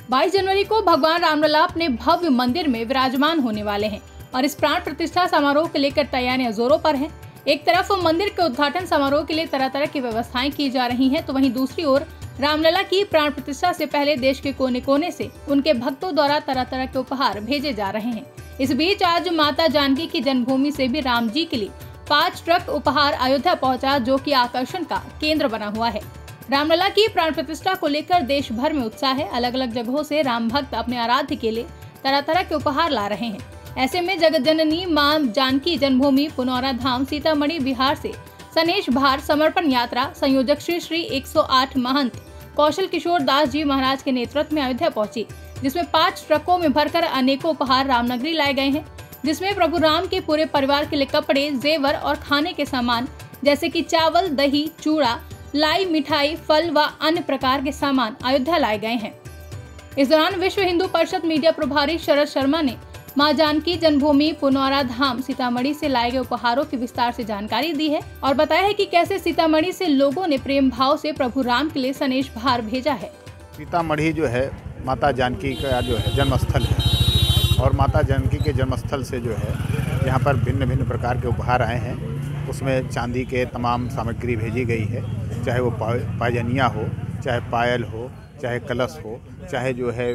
22 जनवरी को भगवान रामलला अपने भव्य मंदिर में विराजमान होने वाले हैं और इस प्राण प्रतिष्ठा समारोह को लेकर तैयारियां जोरों पर हैं। एक तरफ मंदिर के उद्घाटन समारोह के लिए तरह तरह की व्यवस्थाएं की जा रही हैं, तो वहीं दूसरी ओर रामलला की प्राण प्रतिष्ठा से पहले देश के कोने कोने से उनके भक्तों द्वारा तरह तरह के उपहार भेजे जा रहे हैं। इस बीच आज माता जानकी की जन्मभूमि से भी राम जी के लिए 5 ट्रक उपहार अयोध्या पहुंचा, जो कि आकर्षण का केंद्र बना हुआ है। रामलला की प्राण प्रतिष्ठा को लेकर देश भर में उत्साह है। अलग अलग जगहों से राम भक्त अपने आराध्य के लिए तरह तरह के उपहार ला रहे हैं। ऐसे में जगत जननी मां जानकी जन्मभूमि पुनौरा धाम सीतामढ़ी बिहार से सनेश भार समर्पण यात्रा संयोजक श्री 108 महंत कौशल किशोर दास जी महाराज के नेतृत्व में अयोध्या पहुंची, जिसमें 5 ट्रकों में भरकर अनेकों उपहार रामनगरी लाए गए हैं, जिसमें प्रभु राम के पूरे परिवार के लिए कपड़े, जेवर और खाने के सामान जैसे कि चावल, दही, चूड़ा, लाई, मिठाई, फल व अन्य प्रकार के सामान अयोध्या लाए गए हैं। इस दौरान विश्व हिंदू परिषद मीडिया प्रभारी शरद शर्मा ने मां जानकी जन्मभूमि पुनौरा धाम सीतामढ़ी से लाए गए उपहारों की विस्तार से जानकारी दी है और बताया है कि कैसे सीतामढ़ी से लोगों ने प्रेम भाव से प्रभु राम के लिए सनेश भार भेजा है। सीतामढ़ी जो है माता जानकी का जो है जन्मस्थल है और माता जानकी के जन्मस्थल से जो है यहाँ पर भिन्न भिन्न प्रकार के उपहार आए हैं। उसमें चांदी के तमाम सामग्री भेजी गई है, चाहे वो पायजनिया हो, चाहे पायल हो, चाहे कलश हो, चाहे जो है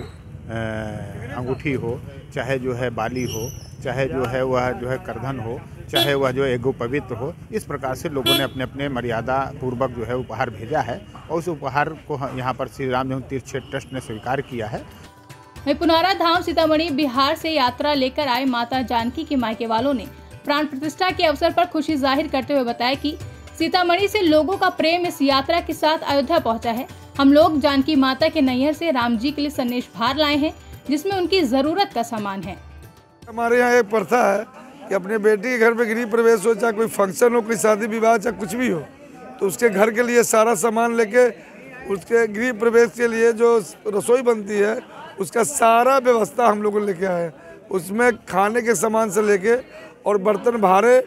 अंगूठी हो, चाहे जो है बाली हो, चाहे जो है वह जो है करधन हो, चाहे वह जो एगो पवित्र हो। इस प्रकार से लोगों ने अपने अपने मर्यादा पूर्वक जो है उपहार भेजा है और उस उपहार को यहाँ पर श्री राम जन्म तीर्थ क्षेत्र ट्रस्ट ने स्वीकार किया है। पुनौरा धाम सीतामढ़ी बिहार से यात्रा लेकर आए माता जानकी के मायके वालों ने प्राण प्रतिष्ठा के अवसर पर खुशी जाहिर करते हुए बताया कि सीतामढ़ी से लोगों का प्रेम इस यात्रा के साथ अयोध्या पहुंचा है। हम लोग जानकी माता के नैहर से राम जी के लिए सनेश भार लाए हैं, जिसमें उनकी जरूरत का सामान है। हमारे यहाँ एक प्रथा है कि अपने बेटी के घर में गृह प्रवेश हो, चाहे कोई फंक्शन हो, कोई शादी विवाह, चाहे कुछ भी हो, तो उसके घर के लिए सारा सामान लेके उसके गृह प्रवेश के लिए जो रसोई बनती है उसका सारा व्यवस्था हम लोग लेके आए। उसमें खाने के सामान से लेके और बर्तन भारे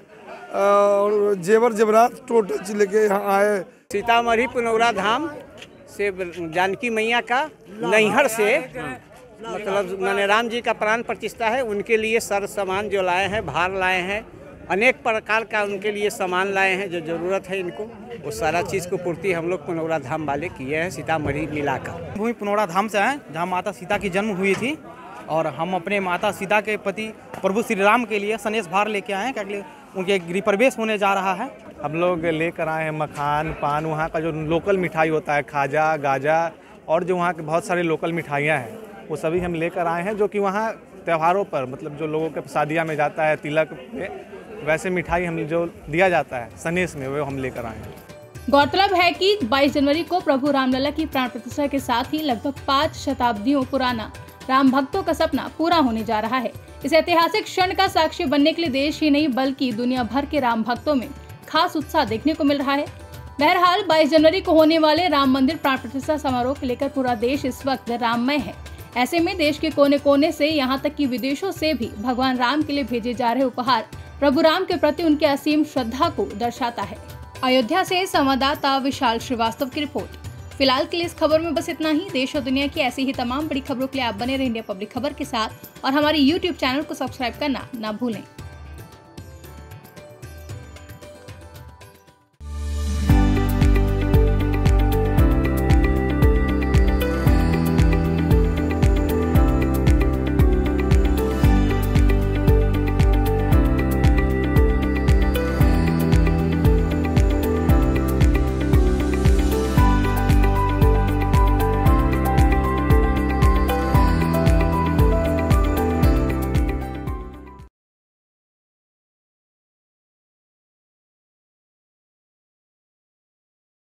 और जेवर जेवरात टोटल चीज लेके यहाँ आए। सीतामढ़ी पुनौरा धाम से जानकी मैया का नैहर से मतलब मैंने राम जी का प्राण प्रतिष्ठा है, उनके लिए सर सामान जो लाए हैं, भार लाए हैं, अनेक प्रकार का उनके लिए सामान लाए हैं जो ज़रूरत है इनको, वो सारा चीज़ को पूर्ति हम लोग पुनौरा धाम वाले किए हैं सीतामढ़ी मिलाकर। भूमि पुनौरा धाम से आए जहाँ माता सीता की जन्म हुई थी और हम अपने माता सीता के पति प्रभु श्री राम के लिए सनेश भार लेके आए हैं, क्योंकि उनके गृह प्रवेश होने जा रहा है। हम लोग लेकर आए हैं मखान, पान, वहाँ का जो लोकल मिठाई होता है, खाजा, गाजा और जो वहाँ के बहुत सारी लोकल मिठाइयाँ हैं वो सभी हम लेकर आए हैं, जो कि वहाँ त्योहारों पर मतलब जो लोगों के शादियाँ में जाता है, तिलक में, वैसे मिठाई हम जो दिया जाता है सनेश में, वो हम लेकर आए हैं। गौरतलब है कि 22 जनवरी को प्रभु रामलला की प्राण प्रतिष्ठा के साथ ही लगभग 5 शताब्दियों पुराना राम भक्तों का सपना पूरा होने जा रहा है। इस ऐतिहासिक क्षण का साक्षी बनने के लिए देश ही नहीं बल्कि दुनिया भर के राम भक्तों में खास उत्साह देखने को मिल रहा है। बहरहाल 22 जनवरी को होने वाले राम मंदिर प्राण प्रतिष्ठा समारोह को लेकर पूरा देश इस वक्त राममय है। ऐसे में देश के कोने कोने से यहाँ तक कि विदेशों से भी भगवान राम के लिए भेजे जा रहे उपहार प्रभु राम के प्रति उनकी असीम श्रद्धा को दर्शाता है। अयोध्या से संवाददाता विशाल श्रीवास्तव की रिपोर्ट। फिलहाल के लिए इस खबर में बस इतना ही। देश और दुनिया की ऐसी ही तमाम बड़ी खबरों के लिए आप बने रहे इंडिया पब्लिक खबर के साथ और हमारे YouTube चैनल को सब्सक्राइब करना ना भूलें।